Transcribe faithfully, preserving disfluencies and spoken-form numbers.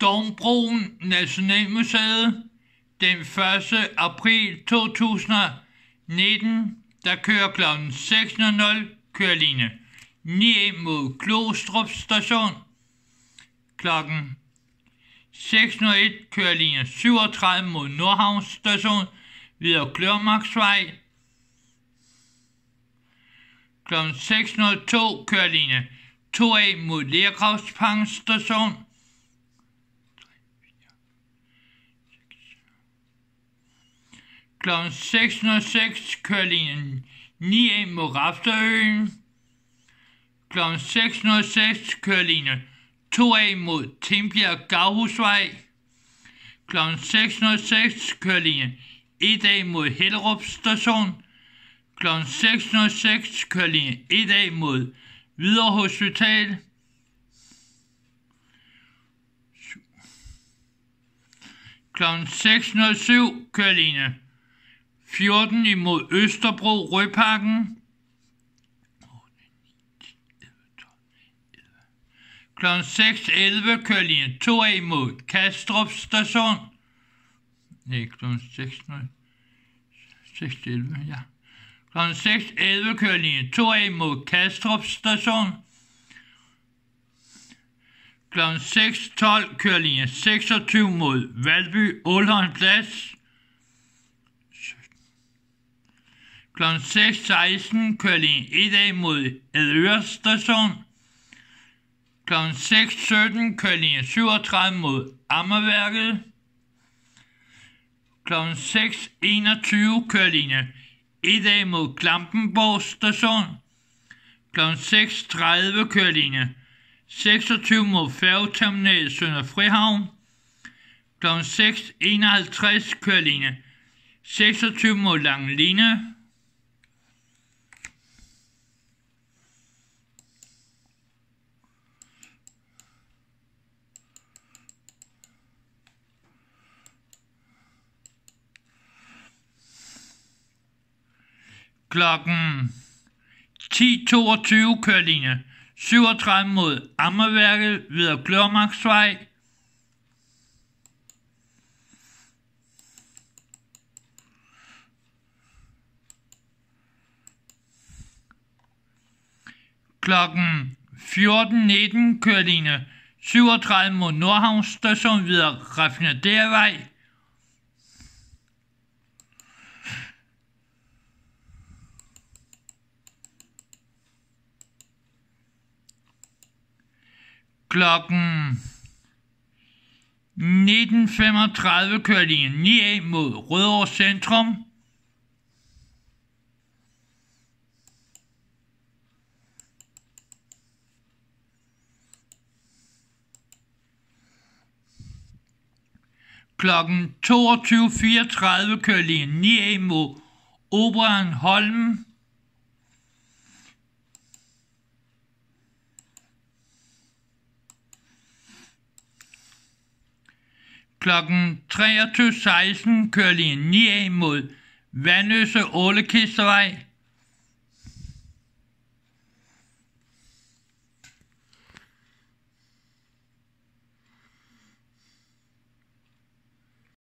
Stormbroen Nationalmuseet den første april to tusind og nitten, der kører klokken seks nul nul kører linje ni mod Glostrup Station. Klokken seks nul et kører linje syvogtredive mod Nordhavn Station videre Klørmarksvej. Klokken seks nul to kører linje to A mod Lergravsparken Station. Klokken seks nul seks kører linje ni A mod Rafterøen. Klokken seks nul seks kører linje to A mod Tingbjerg Gravhusvej. Klokken seks nul seks kører linje et A mod Hellerup Station. Klokken seks nul seks kører linje et A mod Hvidovre Hospital. Klokken seks nul syv kører linje fjorten imod Østerbro Rødparken. Klokken seks elleve kører linje to A mod Kastrup Station. Nej, klokken seks elleve, ja. Klokken seks elleve kører linje to A mod Kastrup Station. Klokken seks tolv kører linje seksogtyve mod Valby Ålholm Plads. Klokken seks seksten kører linje et A mod Avedøre Station. Klokken seks sytten kører linje syvogtredive mod Amagerværket. Klokken seks enogtyve kører linje et A mod Klampenborg Station. Klokken seks tredive kører linje seksogtyve mod færgeterminal Sønder Frihavn. Klokken seks enoghalvtreds kører linje seksogtyve mod Langeline. Klokken ti toogtyve kører linje syvogtredive mod Amagerværket videre Klørmarksvej. Klokken fjorten nitten kører linje syvogtredive mod Nordhavn Station videre Raffinerdervej. Klokken nitten femogtredive kører linje ni A mod Rødovre Centrum. Klokken toogtyve fireogtredive kører linje ni A mod Operaen Holmen. Klokken treogtyve seksten kører linje ni A mod Vandøse Ålekistervej.